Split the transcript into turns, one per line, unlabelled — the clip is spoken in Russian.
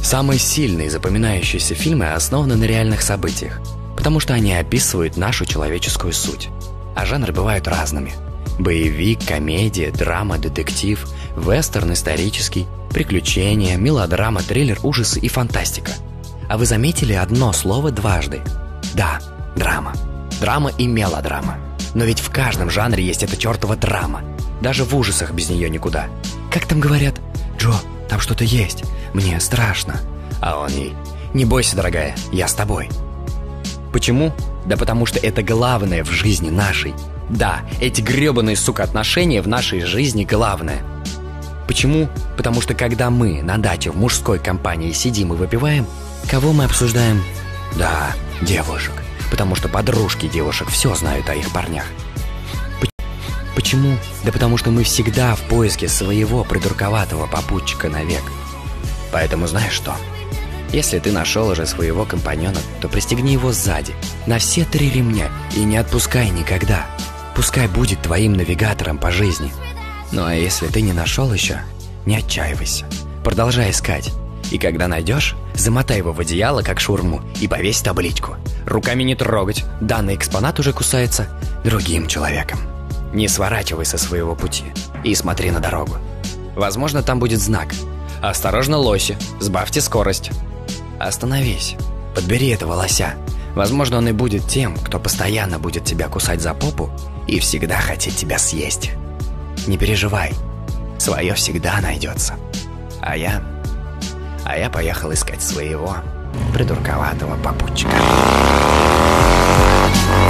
Самые сильные запоминающиеся фильмы основаны на реальных событиях, потому что они описывают нашу человеческую суть. А жанры бывают разными. Боевик, комедия, драма, детектив, вестерн исторический, приключения, мелодрама, триллер, ужасы и фантастика. А вы заметили одно слово дважды? Да, драма. Драма и мелодрама. Но ведь в каждом жанре есть эта чертова драма. Даже в ужасах без нее никуда. Как там говорят? Джо, там что-то есть. Мне страшно. А он ей: не бойся, дорогая, я с тобой. Почему? Да потому что это главное в жизни нашей. Да, эти гребаные, сука, отношения в нашей жизни главное. Почему? Потому что когда мы на даче в мужской компании сидим и выпиваем, кого мы обсуждаем? Да, девушек. Потому что подружки девушек все знают о их парнях. Почему? Да потому что мы всегда в поиске своего придурковатого попутчика навек. Поэтому знаешь что? Если ты нашел уже своего компаньона, то пристегни его сзади, на все 3 ремня, и не отпускай никогда. Пускай будет твоим навигатором по жизни. Ну а если ты не нашел еще, не отчаивайся. Продолжай искать. И когда найдешь, замотай его в одеяло, как шаурму, и повесь табличку: руками не трогать, данный экспонат уже кусается другим человеком. Не сворачивай со своего пути и смотри на дорогу. Возможно, там будет знак: осторожно, лоси, сбавьте скорость. Остановись, подбери этого лося. Возможно, он и будет тем, кто постоянно будет тебя кусать за попу и всегда хотеть тебя съесть. Не переживай, свое всегда найдется. А я поехал искать своего придурковатого попутчика.